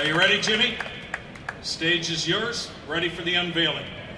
Are you ready, Jimmy? Stage is yours. Ready for the unveiling.